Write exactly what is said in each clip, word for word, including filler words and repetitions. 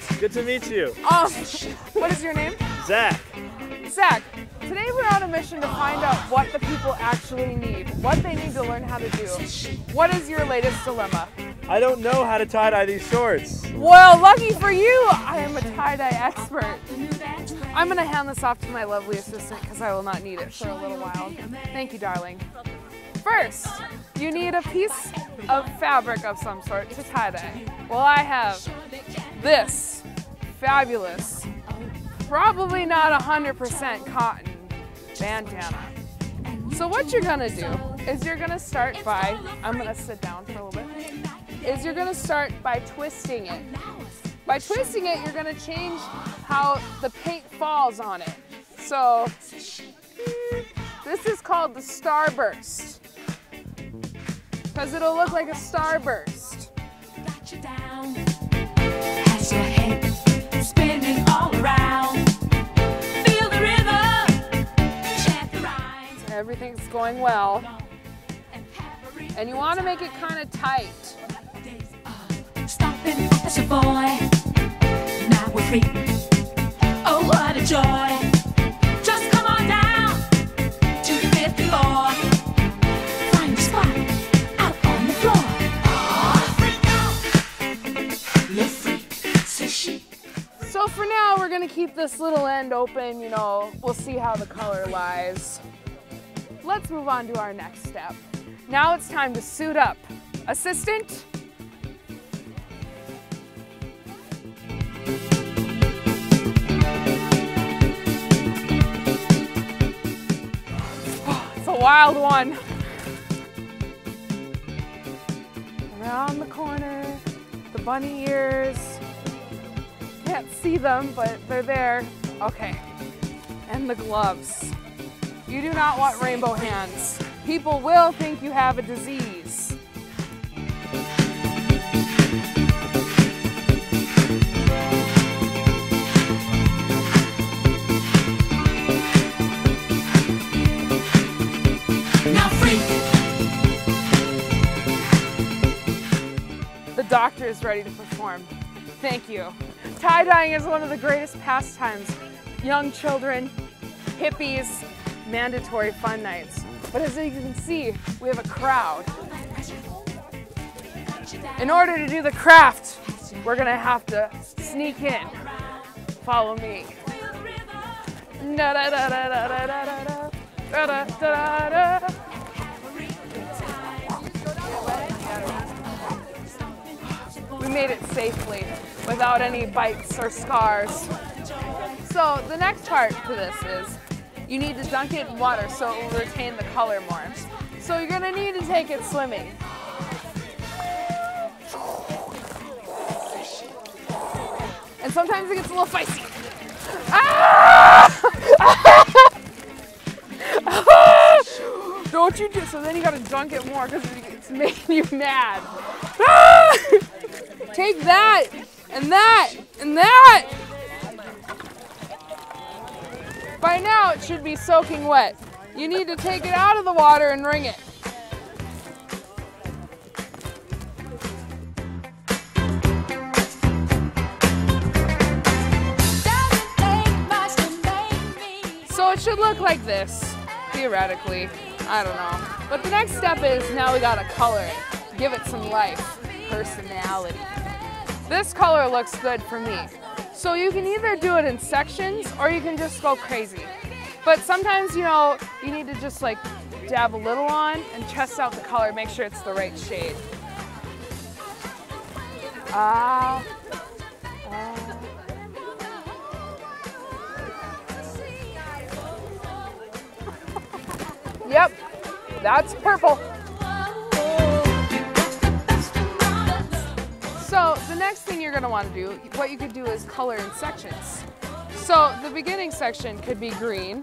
Good to meet you. Um, what is your name? Zach. Zach, today we're on a mission to find out what the people actually need, what they need to learn how to do. What is your latest dilemma? I don't know how to tie-dye these shorts. Well, lucky for you, I am a tie-dye expert. I'm going to hand this off to my lovely assistant because I will not need it for a little while. Thank you, darling. First, you need a piece of fabric of some sort to tie-dye. Well, I have this fabulous, probably not one hundred percent cotton bandana. So what you're gonna do is you're gonna start by, I'm gonna sit down for a little bit, is you're gonna start by twisting it. By twisting it, you're gonna change how the paint falls on it. So this is called the starburst, because it'll look like a starburst. Got you down, has your head spinning all around. Feel the rhythm, chant the rhymes. Everything's going well. And you want to make it kind of tight. Stomping as a boy, now we're free. Oh, what a joy. Just come on down to the fifth floor. Find a spot out on the floor. Oh, freak out. You're free, says she. So for now, we're going to keep this little end open, you know, we'll see how the color lies. Let's move on to our next step. Now it's time to suit up. Assistant? Oh, it's a wild one. Around the corner, the bunny ears. Can't see them, but they're there. Okay, and the gloves. You do not want rainbow hands. People will think you have a disease. Now free. The doctor is ready to perform. Thank you. Tie-dyeing is one of the greatest pastimes. Young children, hippies, mandatory fun nights. But as you can see, we have a crowd. In order to do the craft, we're gonna have to sneak in. Follow me. We made it safely, without any bites or scars. So the next part to this is, you need to dunk it in water so it will retain the color more. So you're gonna need to take it swimming. And sometimes it gets a little feisty. Ah! Don't you do, so then you gotta dunk it more because it's making you mad. Ah! Take that, and that, and that. By now, it should be soaking wet. You need to take it out of the water and wring it. So it should look like this, theoretically. I don't know. But the next step is now we gotta color it. Give it some life, personality. This color looks good for me. So you can either do it in sections or you can just go crazy. But sometimes, you know, you need to just like dab a little on and test out the color, make sure it's the right shade. Ah. Ah. Yep, that's purple. So the next thing you're gonna wanna do, what you could do is color in sections. So the beginning section could be green.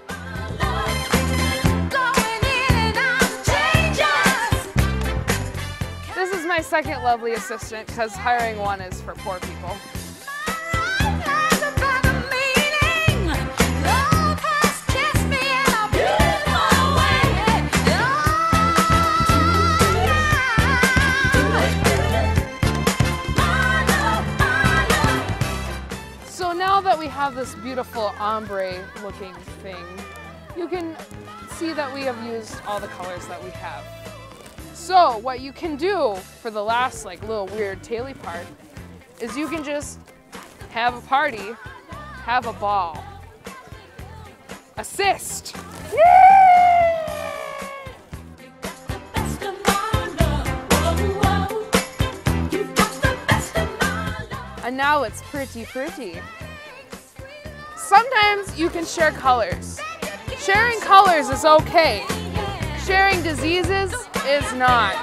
This is my second lovely assistant because hiring one is for poor people. beautiful ombre looking thing, you can see that we have used all the colors that we have. So what you can do for the last like little weird taily part is you can just have a party, have a ball. Assist! And now it's pretty pretty. Sometimes you can share colors. Sharing colors is okay. Sharing diseases is not.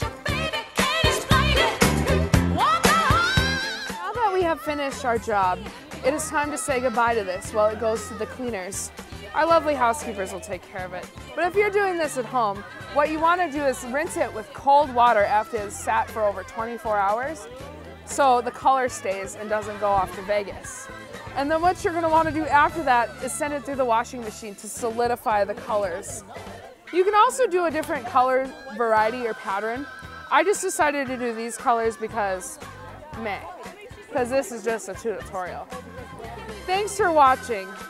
Now that we have finished our job, it is time to say goodbye to this while it goes to the cleaners. Our lovely housekeepers will take care of it. But if you're doing this at home, what you want to do is rinse it with cold water after it's sat for over twenty-four hours so the color stays and doesn't go off to Vegas. And then what you're going to want to do after that is send it through the washing machine to solidify the colors. You can also do a different color variety or pattern. I just decided to do these colors because meh, because this is just a tutorial. Thanks for watching.